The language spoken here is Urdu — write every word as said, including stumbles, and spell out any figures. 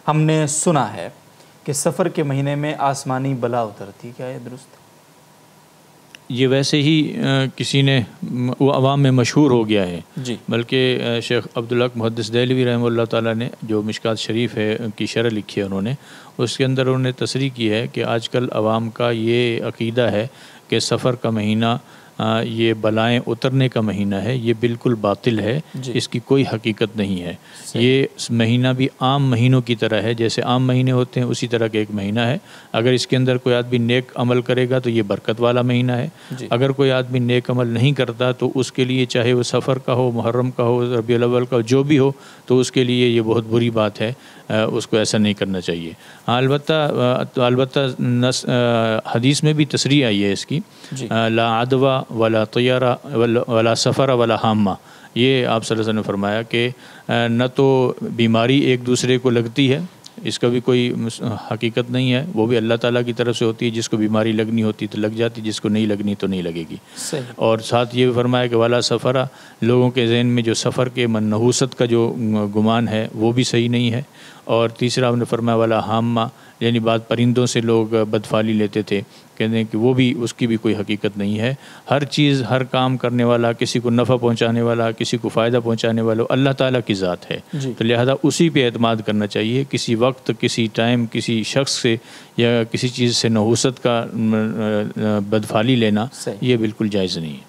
ہم نے سنا ہے کہ سفر کے مہینے میں آسمانی بلا اترتی، کیا یہ درست؟ یہ ویسے ہی کسی نے وہ عوام میں مشہور ہو گیا ہے جی، بلکہ شیخ عبدالحق محدث دہلوی رحمہ اللہ تعالیٰ نے جو مشکات شریف ہے کی شرح لکھی ہے انہوں نے، اس کے اندر انہوں نے تصریح کی ہے کہ آج کل عوام کا یہ عقیدہ ہے کہ سفر کا مہینہ یہ بلائیں اترنے کا مہینہ ہے، یہ بالکل باطل ہے، جی، اس کی کوئی حقیقت نہیں ہے۔ صحیح۔ یہ مہینہ بھی عام مہینوں کی طرح ہے، جیسے عام مہینے ہوتے ہیں اسی طرح کا ایک مہینہ ہے۔ اگر اس کے اندر کوئی آدمی نیک عمل کرے گا تو یہ برکت والا مہینہ ہے، جی، اگر کوئی آدمی نیک عمل نہیں کرتا تو اس کے لیے چاہے وہ سفر کا ہو، محرم کا ہو، ربیع الاول کا ہو، جو بھی ہو، تو اس کے لیے یہ بہت بری بات ہے، اس کو ایسا نہیں کرنا چاہیے۔ ہاں البتہ البتہ نس حدیث میں بھی تصریح آئی ہے اس کی، جی، لا عدوہ ولا طیارہ ولا سفر ولا حامہ، یہ آپ صلی اللہ علیہ وسلم نے فرمایا کہ نہ تو بیماری ایک دوسرے کو لگتی ہے، اس کا بھی کوئی حقیقت نہیں ہے، وہ بھی اللہ تعالیٰ کی طرف سے ہوتی ہے، جس کو بیماری لگنی ہوتی تو لگ جاتی، جس کو نہیں لگنی تو نہیں لگے گی۔ صحیح۔ اور ساتھ یہ بھی فرمایا کہ والا سفرہ، لوگوں کے ذہن میں جو سفر کے منحوست کا جو گمان ہے وہ بھی صحیح نہیں ہے۔ اور تیسرا انہوں نے فرمایا والا حامہ، یعنی بعض پرندوں سے لوگ بدفعلی لیتے تھے، کہتے ہیں کہ وہ بھی، اس کی بھی کوئی حقیقت نہیں ہے۔ ہر چیز، ہر کام کرنے والا، کسی کو نفع پہنچانے والا، کسی کو فائدہ پہنچانے والا اللہ تعالیٰ کی ذات ہے، جی، تو لہذا اسی پہ اعتماد کرنا چاہیے۔ کسی وقت، کسی ٹائم، کسی شخص سے یا کسی چیز سے نحوست کا بدفعلی لینا صحیح۔ یہ بالکل جائز نہیں ہے۔